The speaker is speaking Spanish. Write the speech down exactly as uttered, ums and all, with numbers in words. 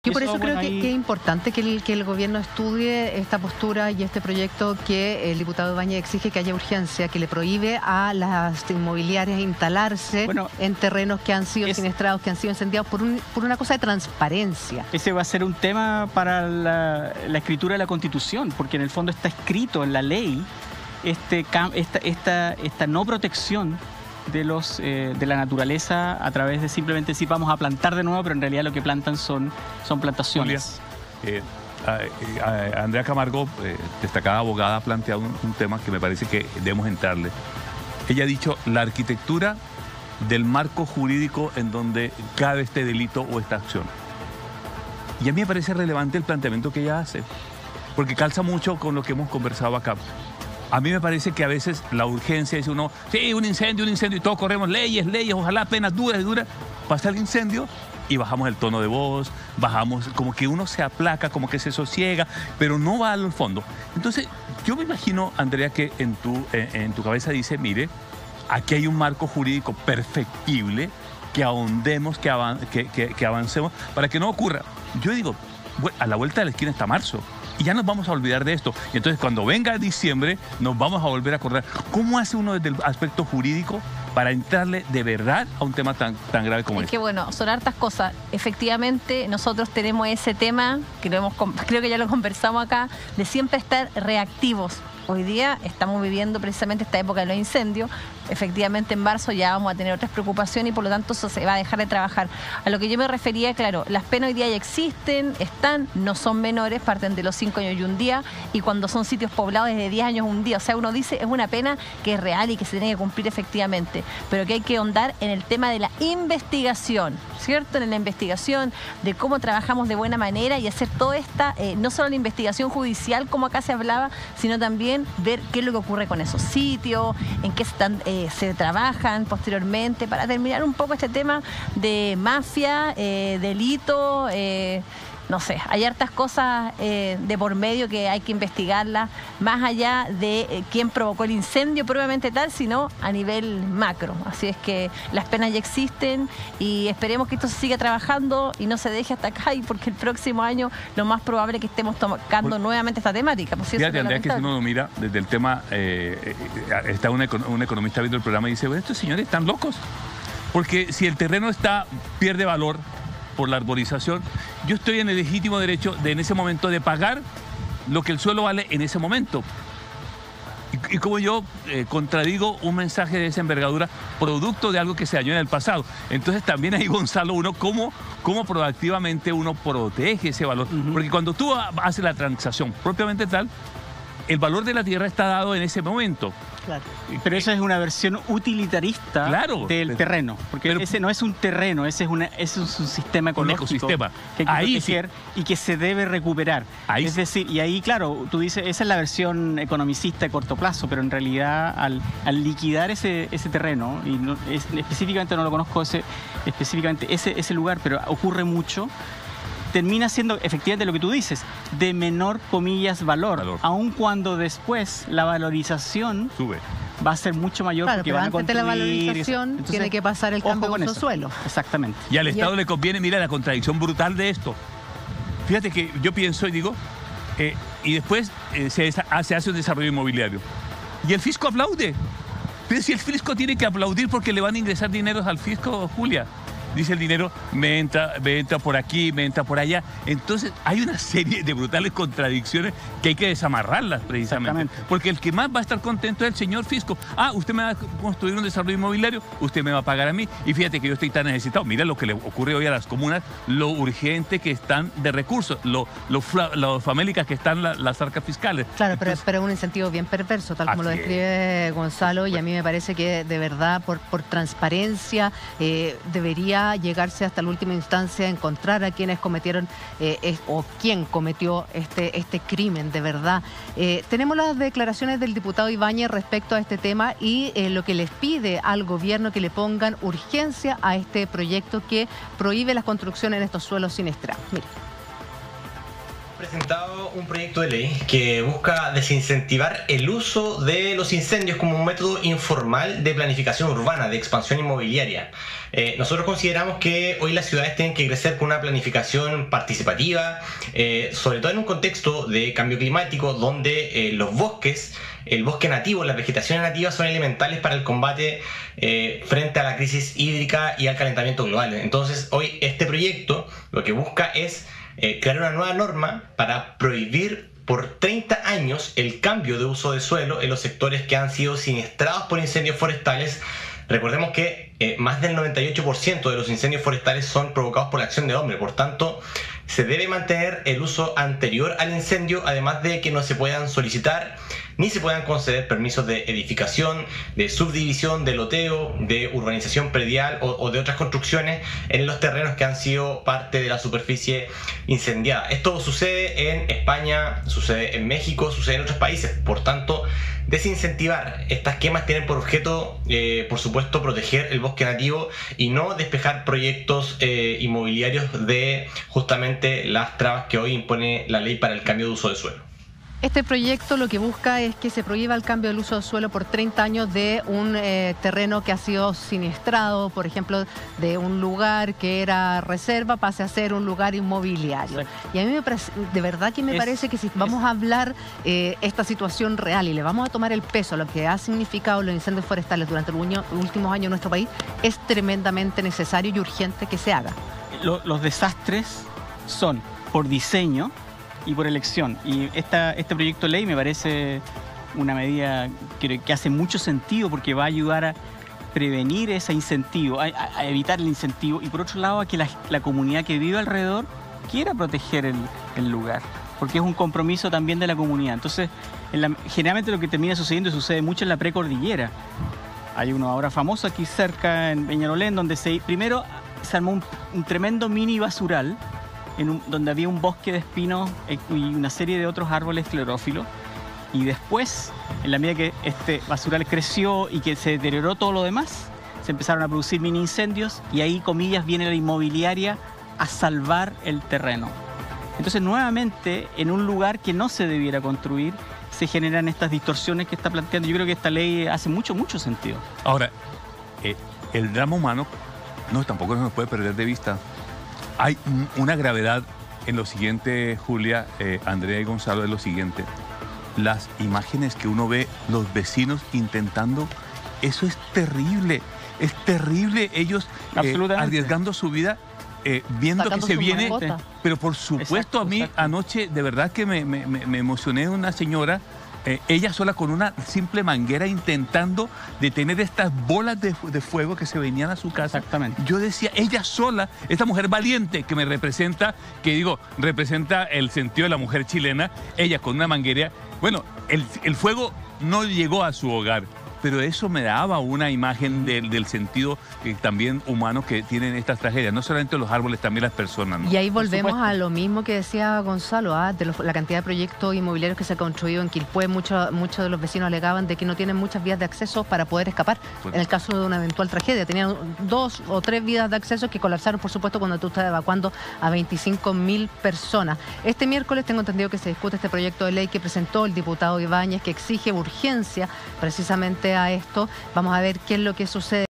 Y por eso, eso creo bueno, que, ahí... que es importante que el, que el gobierno estudie esta postura y este proyecto que el diputado Ibáñez exige que haya urgencia, que le prohíbe a las inmobiliarias instalarse bueno, en terrenos que han sido es... siniestrados, que han sido incendiados por, un, por una cosa de transparencia. Ese va a ser un tema para la, la escritura de la Constitución, porque en el fondo está escrito en la ley este, esta, esta, esta no protección de, los, eh, de la naturaleza a través de simplemente decir vamos a plantar de nuevo, pero en realidad lo que plantan son, son plantaciones. Julia, eh, a, a Andrea Camargo, eh, destacada abogada, ha planteado un, un tema que me parece que debemos entrarle. Ella ha dicho la arquitectura del marco jurídico en donde cabe este delito o esta acción. Y a mí me parece relevante el planteamiento que ella hace, porque calza mucho con lo que hemos conversado acá. A mí me parece que a veces la urgencia es uno, sí, un incendio, un incendio, y todos corremos leyes, leyes, ojalá penas duras y duras. Pasa el incendio y bajamos el tono de voz, bajamos, como que uno se aplaca, como que se sosiega, pero no va al fondo. Entonces, yo me imagino, Andrea, que en tu, en, en tu cabeza dice, mire, aquí hay un marco jurídico perfectible, que ahondemos, que, avan, que, que, que avancemos, para que no ocurra. Yo digo, a la vuelta de la esquina está marzo. Y ya nos vamos a olvidar de esto. Y entonces cuando venga diciembre nos vamos a volver a acordar. ¿Cómo hace uno desde el aspecto jurídico para entrarle de verdad a un tema tan, tan grave como este? este? Es que bueno, son hartas cosas. Efectivamente, nosotros tenemos ese tema, que lo hemos, creo que ya lo conversamos acá, de siempre estar reactivos. Hoy día estamos viviendo precisamente esta época de los incendios. Efectivamente, en marzo ya vamos a tener otras preocupaciones y por lo tanto eso se va a dejar de trabajar. A lo que yo me refería, claro, las penas hoy día ya existen, están, no son menores, parten de los cinco años y un día, y cuando son sitios poblados desde diez años un día. O sea, uno dice, es una pena que es real y que se tiene que cumplir efectivamente, pero que hay que ahondar en el tema de la investigación, ¿cierto? En la investigación de cómo trabajamos de buena manera y hacer toda esta, eh, no solo la investigación judicial como acá se hablaba, sino también ver qué es lo que ocurre con esos sitios, en qué están, eh, se trabajan posteriormente, para terminar un poco este tema de mafia, eh, delito, eh, no sé, hay hartas cosas eh, de por medio que hay que investigarlas, más allá de eh, quién provocó el incendio probablemente tal, sino a nivel macro. Así es que las penas ya existen y esperemos que esto se siga trabajando y no se deje hasta acá, y porque el próximo año lo más probable es que estemos tocando pues, nuevamente esta temática. Pues, fíjate, Andrea, que si uno lo mira desde el tema, eh, eh, está un, un economista viendo el programa y dice, bueno, estos señores están locos, porque si el terreno está, pierde valor por la arborización, yo estoy en el legítimo derecho de en ese momento de pagar lo que el suelo vale en ese momento. Y, y como yo eh, contradigo un mensaje de esa envergadura producto de algo que se dañó en el pasado. Entonces también ahí, Gonzalo, uno cómo, cómo proactivamente uno protege ese valor. Uh-huh. Porque cuando tú haces la transacción propiamente tal, el valor de la tierra está dado en ese momento. Claro. Pero eso es una versión utilitarista claro, del pero, terreno, porque pero, ese no es un terreno, ese es, una, ese es un sistema ecológico, un ecosistema que hay que ahí proteger sí. y que se debe recuperar. Ahí es sí. decir, y ahí claro, tú dices, esa es la versión economicista de corto plazo, pero en realidad al, al liquidar ese, ese terreno, y no, es, específicamente no lo conozco ese, específicamente ese, ese lugar, pero ocurre mucho, termina siendo efectivamente lo que tú dices, de menor, comillas, valor, valor. Aun cuando después la valorización sube, va a ser mucho mayor, claro, porque pero van a antes de la valorización Entonces, tiene que pasar el cambio de uso suelo. Exactamente. Y al Estado y el... le conviene, mira la contradicción brutal de esto. Fíjate que yo pienso y digo, eh, y después eh, se, se hace un desarrollo inmobiliario. Y el fisco aplaude. Pero si el fisco tiene que aplaudir porque le van a ingresar dineros al fisco, Julia. Dice el dinero, me entra, me entra por aquí, me entra por allá. Entonces hay una serie de brutales contradicciones que hay que desamarrarlas precisamente. Porque el que más va a estar contento es el señor fisco. Ah, usted me va a construir un desarrollo inmobiliario, usted me va a pagar a mí. Y fíjate que yo estoy tan necesitado. Mira lo que le ocurre hoy a las comunas, lo urgente que están de recursos, lo, lo, lo famélicas que están la, las arcas fiscales. Claro, Entonces, pero, pero es un incentivo bien perverso, tal como lo describe Gonzalo, y a mí me parece que de verdad, por, por transparencia, eh, debería llegarse hasta la última instancia a encontrar a quienes cometieron eh, es, o quién cometió este, este crimen de verdad. Eh, tenemos las declaraciones del diputado Ibáñez respecto a este tema y eh, lo que les pide al gobierno que le pongan urgencia a este proyecto que prohíbe las construcciones en estos suelos siniestrados. Mire. Presentado un proyecto de ley que busca desincentivar el uso de los incendios como un método informal de planificación urbana, de expansión inmobiliaria. Eh, nosotros consideramos que hoy las ciudades tienen que crecer con una planificación participativa, eh, sobre todo en un contexto de cambio climático donde eh, los bosques, el bosque nativo, las vegetaciones nativas son elementales para el combate eh, frente a la crisis hídrica y al calentamiento global. Entonces hoy este proyecto lo que busca es Eh, crear una nueva norma para prohibir por treinta años el cambio de uso de suelo en los sectores que han sido siniestrados por incendios forestales. Recordemos que eh, más del noventa y ocho por ciento de los incendios forestales son provocados por la acción de hombre, por tanto se debe mantener el uso anterior al incendio, además de que no se puedan solicitar ni se puedan conceder permisos de edificación, de subdivisión, de loteo, de urbanización predial o, o de otras construcciones en los terrenos que han sido parte de la superficie incendiada. Esto sucede en España, sucede en México, sucede en otros países. Por tanto, desincentivar estas quemas tienen por objeto, eh, por supuesto, proteger el bosque nativo y no despejar proyectos eh, inmobiliarios de justamente las trabas que hoy impone la ley para el cambio de uso de suelo. Este proyecto lo que busca es que se prohíba el cambio del uso de suelo por treinta años de un eh, terreno que ha sido siniestrado, por ejemplo, de un lugar que era reserva pase a ser un lugar inmobiliario. Exacto. Y a mí me parece, de verdad que me es, parece que si vamos es, a hablar eh, esta situación real y le vamos a tomar el peso a lo que ha significado los incendios forestales durante los últimos años en nuestro país, es tremendamente necesario y urgente que se haga. Los, los desastres son por diseño y por elección. Y esta, este proyecto de ley me parece una medida que, que hace mucho sentido porque va a ayudar a prevenir ese incentivo, a, a evitar el incentivo y por otro lado a que la, la comunidad que vive alrededor quiera proteger el, el lugar, porque es un compromiso también de la comunidad. Entonces, en la, generalmente lo que termina sucediendo y sucede mucho en la precordillera. Hay uno ahora famoso aquí cerca en Peñalolén donde se, primero se armó un, un tremendo mini basural En un, donde había un bosque de espinos y una serie de otros árboles esclerófilos. Y después, en la medida que este basural creció y que se deterioró todo lo demás, se empezaron a producir mini incendios y ahí, comillas, viene la inmobiliaria a salvar el terreno. Entonces, nuevamente, en un lugar que no se debiera construir, se generan estas distorsiones que está planteando. Yo creo que esta ley hace mucho, mucho sentido. Ahora, eh, el drama humano no, tampoco nos puede perder de vista. Hay una gravedad en lo siguiente, Julia, eh, Andrea y Gonzalo, es lo siguiente. Las imágenes que uno ve, los vecinos intentando, eso es terrible, es terrible. Ellos eh, arriesgando su vida, eh, viendo Sacando que se viene. Mascota. Pero por supuesto, exacto, a mí exacto. Anoche de verdad que me, me, me emocioné de una señora, Eh, ella sola con una simple manguera intentando detener estas bolas de, de fuego que se venían a su casa. Exactamente. Yo decía, ella sola, esta mujer valiente que me representa, que digo, representa el sentido de la mujer chilena, ella con una manguera. Bueno, el, el fuego no llegó a su hogar, pero eso me daba una imagen del, del sentido eh, también humano que tienen estas tragedias. No solamente los árboles, también las personas, ¿no? Y ahí volvemos a lo mismo que decía Gonzalo, ¿ah? de los, la cantidad de proyectos inmobiliarios que se ha construido en Quilpué. Muchos muchos de los vecinos alegaban de que no tienen muchas vías de acceso para poder escapar pues, en el caso de una eventual tragedia. Tenían dos o tres vías de acceso que colapsaron, por supuesto, cuando tú estás evacuando a veinticinco mil personas. Este miércoles tengo entendido que se discute este proyecto de ley que presentó el diputado Ibáñez, que exige urgencia precisamente a esto. Vamos a ver qué es lo que sucede.